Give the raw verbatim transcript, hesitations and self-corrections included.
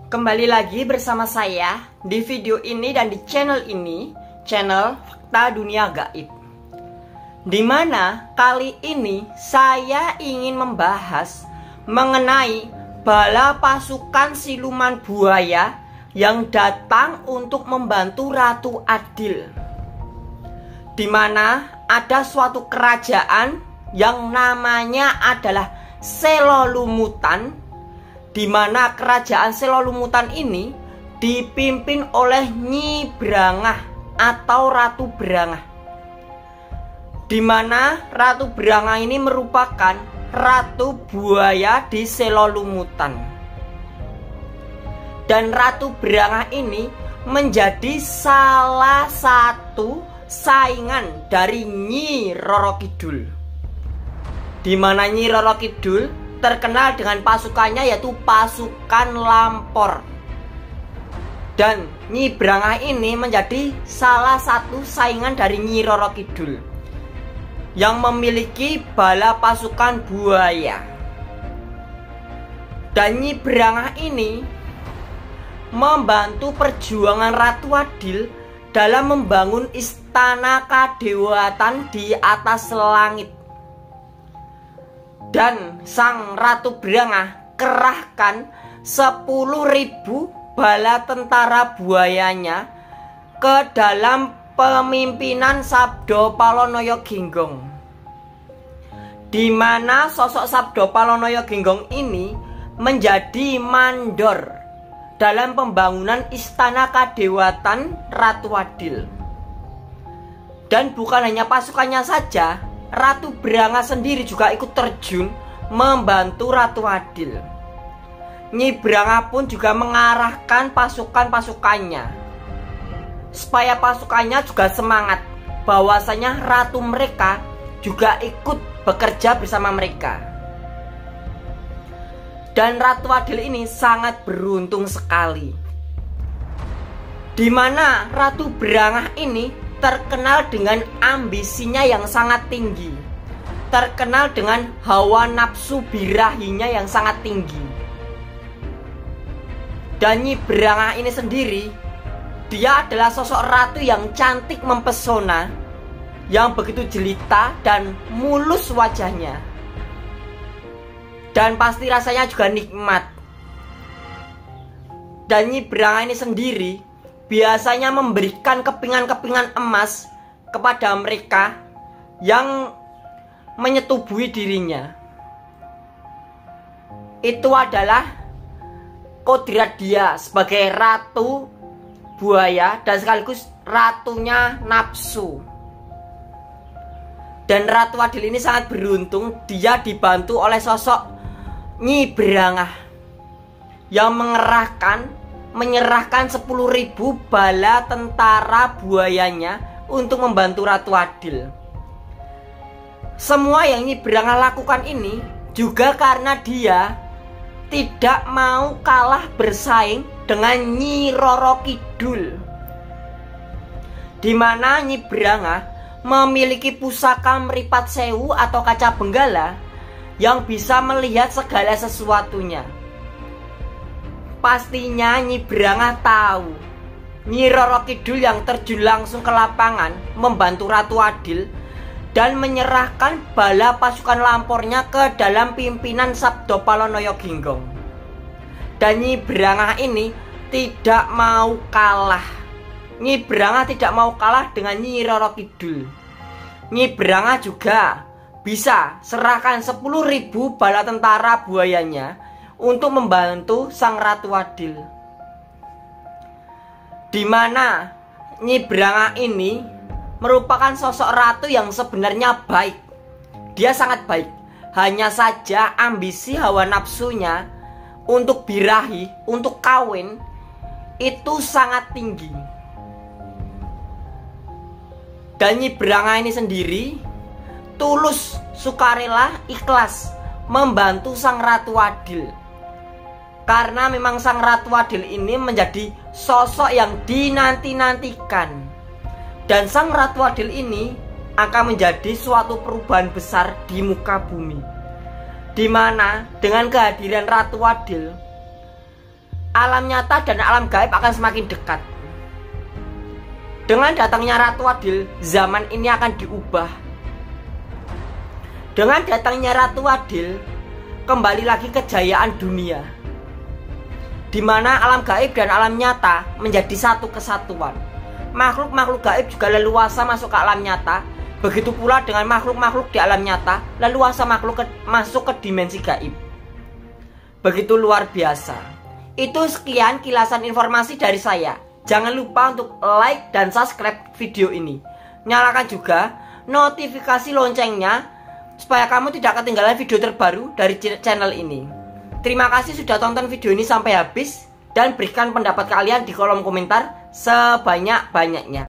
Kembali lagi bersama saya di video ini dan di channel ini, channel Fakta Dunia Gaib. Dimana kali ini saya ingin membahas mengenai bala pasukan siluman buaya yang datang untuk membantu Ratu Adil. Dimana ada suatu kerajaan yang namanya adalah Selolumutan, di mana kerajaan Selolumutan ini dipimpin oleh Nyi Brangah atau Ratu Brangah. Di mana Ratu Brangah ini merupakan ratu buaya di Selolumutan. Dan Ratu Brangah ini menjadi salah satu saingan dari Nyi Roro Kidul. Di mana Nyi Roro Kidul terkenal dengan pasukannya yaitu pasukan Lampor. Dan Nyi Brangah ini menjadi salah satu saingan dari Nyi Roro Kidul yang memiliki bala pasukan buaya. Dan Nyi Brangah ini membantu perjuangan Ratu Adil dalam membangun istana kadewatan di atas langit. Dan sang Ratu Brangah kerahkan sepuluh ribu bala tentara buayanya ke dalam pemimpinan Sabdo Palonoyo Genggong. Di mana sosok Sabdo Palonoyo Genggong ini menjadi mandor dalam pembangunan istana kadewatan Ratu Adil. Dan bukan hanya pasukannya saja, Ratu Brangah sendiri juga ikut terjun membantu Ratu Adil. Nyi Brangah pun juga mengarahkan pasukan-pasukannya supaya pasukannya juga semangat bahwasanya ratu mereka juga ikut bekerja bersama mereka. Dan Ratu Adil ini sangat beruntung sekali, di mana Ratu Brangah ini terkenal dengan ambisinya yang sangat tinggi, terkenal dengan hawa nafsu birahinya yang sangat tinggi. Dan Nyi Brangah ini sendiri, dia adalah sosok ratu yang cantik mempesona, yang begitu jelita dan mulus wajahnya. Dan pasti rasanya juga nikmat. Dan Nyi Brangah ini sendiri biasanya memberikan kepingan-kepingan emas kepada mereka yang menyetubuhi dirinya. Itu adalah kodrat dia sebagai ratu buaya dan sekaligus ratunya nafsu. Dan Ratu Adil ini sangat beruntung, dia dibantu oleh sosok Nyi Brangah yang mengerahkan menyerahkan sepuluh ribu bala tentara buayanya untuk membantu Ratu Adil. Semua yang Nyi Brangah lakukan ini juga karena dia tidak mau kalah bersaing dengan Nyi Roro Kidul, di mana Nyi Brangah memiliki pusaka meripat sewu atau kaca benggala yang bisa melihat segala sesuatunya. Pastinya Nyi Brangah tahu Nyi Roro Kidul yang terjun langsung ke lapangan membantu Ratu Adil dan menyerahkan bala pasukan Lampornya ke dalam pimpinan Sabdo Palonoyo Genggong. Dan Nyi Brangah ini tidak mau kalah. Nyi Brangah tidak mau kalah dengan Nyi Roro Kidul. Nyi Brangah juga bisa serahkan sepuluh ribu bala tentara buayanya untuk membantu sang Ratu Adil. Di mana Nyi Brangah ini merupakan sosok ratu yang sebenarnya baik. Dia sangat baik. Hanya saja ambisi hawa nafsunya untuk birahi, untuk kawin itu sangat tinggi. Dan Nyi Brangah ini sendiri tulus, sukarela, ikhlas membantu sang Ratu Adil. Karena memang sang Ratu Adil ini menjadi sosok yang dinanti-nantikan. Dan sang Ratu Adil ini akan menjadi suatu perubahan besar di muka bumi. Dimana dengan kehadiran Ratu Adil alam nyata dan alam gaib akan semakin dekat. Dengan datangnya Ratu Adil, zaman ini akan diubah. Dengan datangnya Ratu Adil, kembali lagi kejayaan dunia, di mana alam gaib dan alam nyata menjadi satu kesatuan. Makhluk-makhluk gaib juga leluasa masuk ke alam nyata. Begitu pula dengan makhluk-makhluk di alam nyata leluasa makhluk ke, masuk ke dimensi gaib. Begitu luar biasa. Itu sekian kilasan informasi dari saya. Jangan lupa untuk like dan subscribe video ini. Nyalakan juga notifikasi loncengnya supaya kamu tidak ketinggalan video terbaru dari channel ini. Terima kasih sudah tonton video ini sampai habis, dan berikan pendapat kalian di kolom komentar sebanyak-banyaknya.